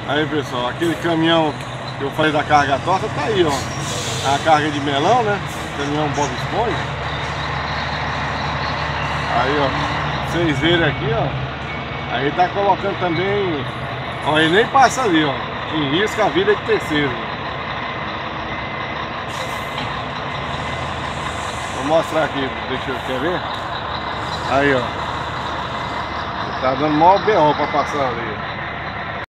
Aí pessoal, aquele caminhão que eu falei da carga torta tá aí, ó. A carga de melão, né? Caminhão Bob Esponja. Aí, ó. Vocês verem aqui, ó. Aí tá colocando também. Ó, ele nem passa ali, ó. Em risco a vida de terceiro. Vou mostrar aqui, deixa eu quer ver? Aí, ó. Tá dando maior BO pra passar ali.